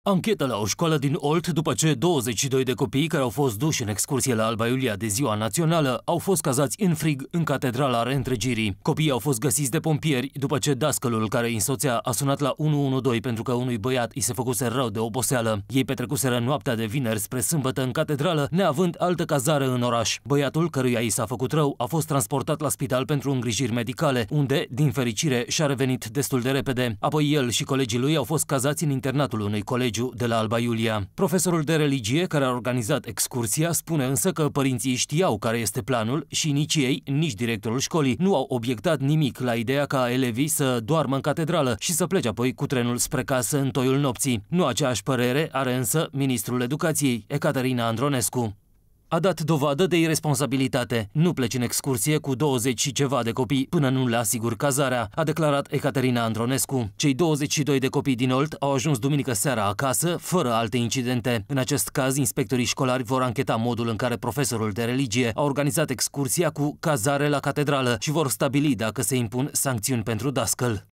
Anchetă la o școală din Olt după ce 22 de copii care au fost duși în excursie la Alba Iulia de ziua națională au fost cazați în frig în catedrala Reîntregirii. Copiii au fost găsiți de pompieri după ce dascălul care îi însoțea a sunat la 112 pentru că unui băiat îi se făcuse rău de oboseală. Ei petrecuseră noaptea de vineri spre sâmbătă în catedrală, neavând altă cazare în oraș. Băiatul, căruia i s-a făcut rău, a fost transportat la spital pentru îngrijiri medicale, unde, din fericire, și-a revenit destul de repede. Apoi el și colegii lui au fost cazați în internatul unui colegiu de la Alba Iulia. Profesorul de religie care a organizat excursia spune însă că părinții știau care este planul și nici ei, nici directorul școlii nu au obiectat nimic la ideea ca elevii să doarmă în catedrală și să plece apoi cu trenul spre casă în toiul nopții. Nu aceeași părere are însă ministrul educației, Caterina Andronescu. A dat dovadă de iresponsabilitate. Nu pleci în excursie cu 20 și ceva de copii până nu le asigur cazarea, a declarat Caterina Andronescu. Cei 22 de copii din Olt au ajuns duminică seara acasă, fără alte incidente. În acest caz, inspectorii școlari vor ancheta modul în care profesorul de religie a organizat excursia cu cazare la catedrală și vor stabili dacă se impun sancțiuni pentru dascăl.